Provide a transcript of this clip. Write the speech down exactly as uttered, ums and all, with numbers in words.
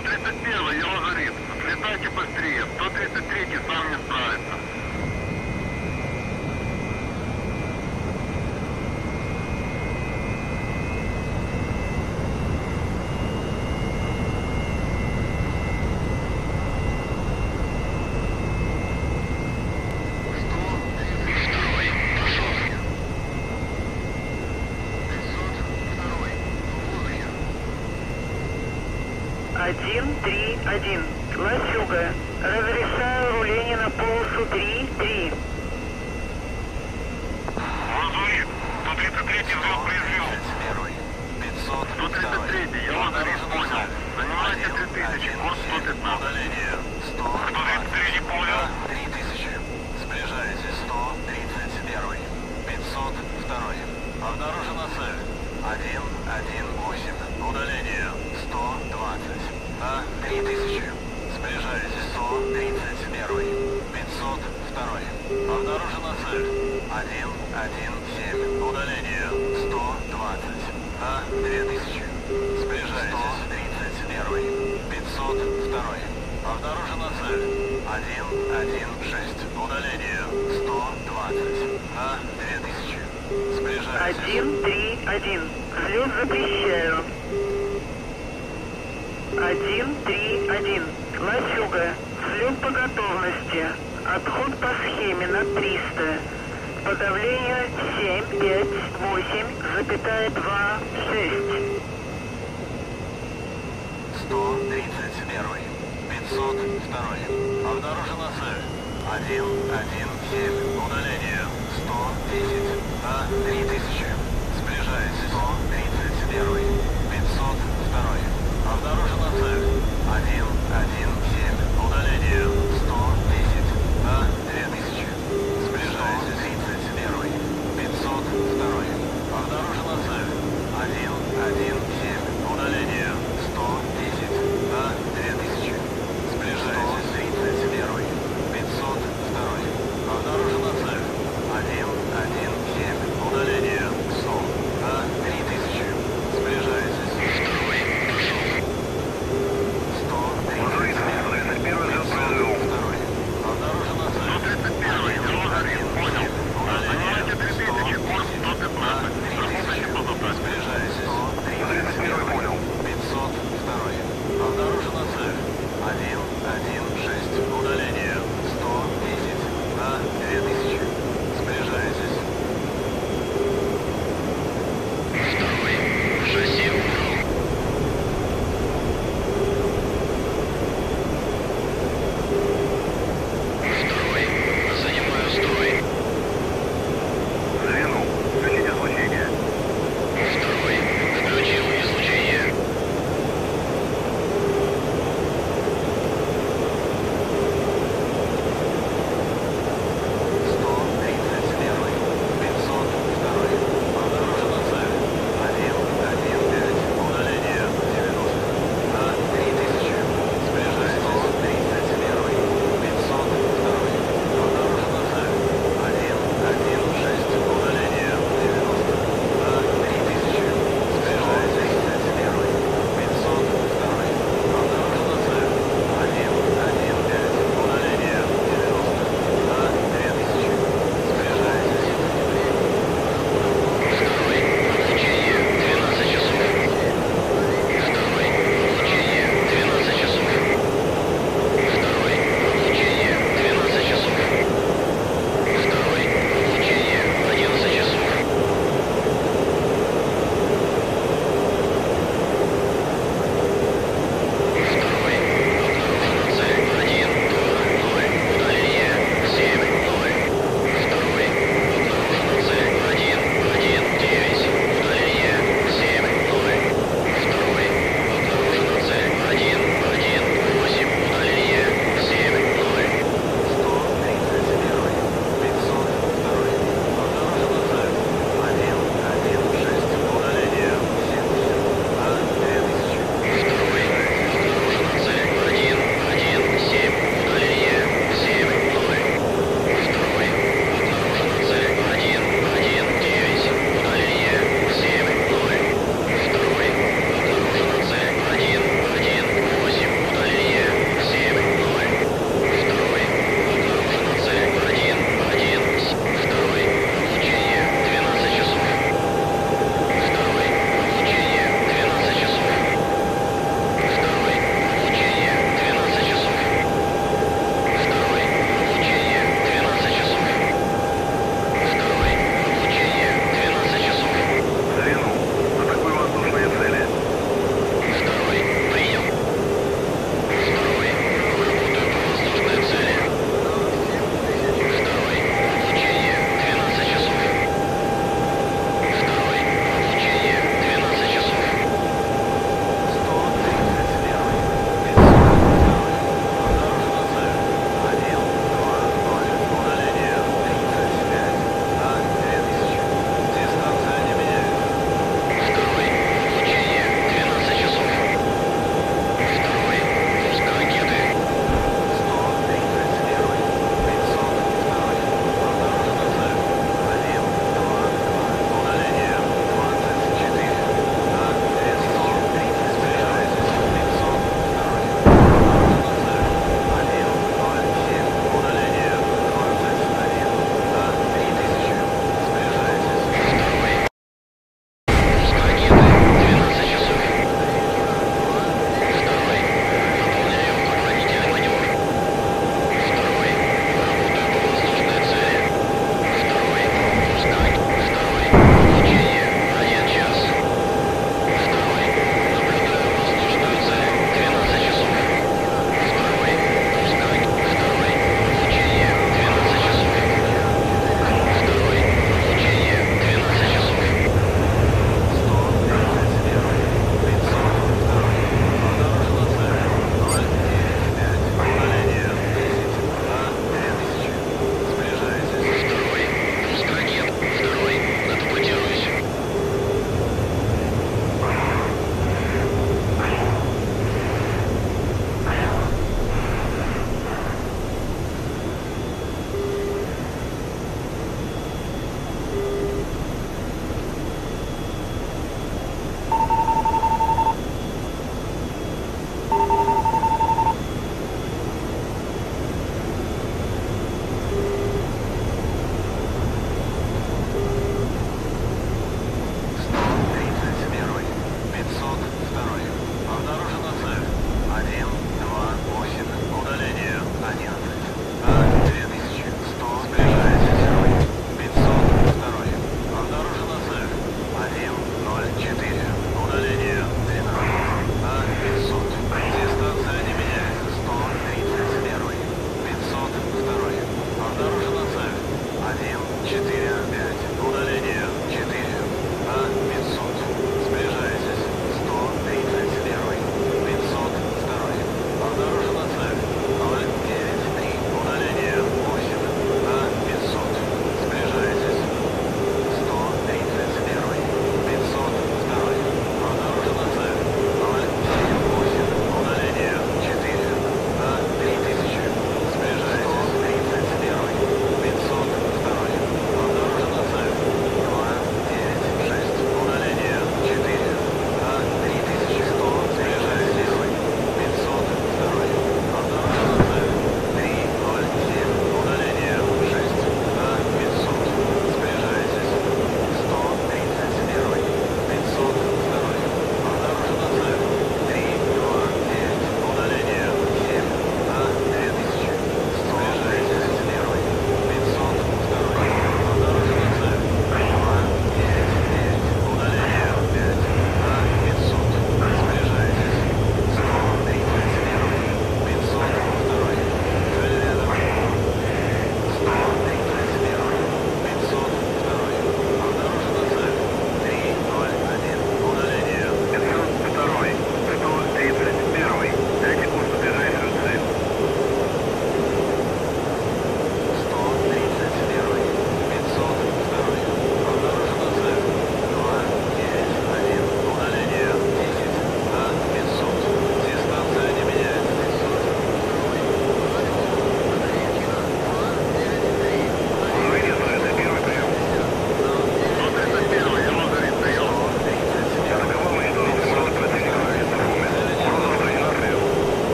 тридцать первый, я лазарит. Слетайте быстрее. сто тридцать третий сам не справится. один три один. Ласюга. Разрешаю руление на полосу три три. Лазарит. сто тридцать третий взлет произвел. пятьсот. сто тридцать третий, я лазарит понял. Занимайте три тысячи, курс сто пятнадцать. Удаление сто. сто тридцать третий понял. три тысячи. Сближайтесь. сто тридцать один. пятьсот два. Обнаружена цель. один один восемь. Удаление сто двадцать. На три тысячи. Сближайтесь. сто тридцать один. пятьсот два. Обнаружена цель. один один семь. Удаление сто двадцать. На две тысячи. Сближайтесь. сто тридцать один. пятьсот два. Обнаружена цель. один один шесть. Удаление сто двадцать. На две тысячи. Сближайтесь. один три один. Взлет запрещаю. один три один. Ласюга. Взлет по готовности. Отход по схеме на триста. По давлению семь пять восемь запятая два шесть. сто тридцать один. пятьсот два. Обнаружена цель. один один семь. Удаление сто десять. На три тысячи. Сближается. сто тридцать один.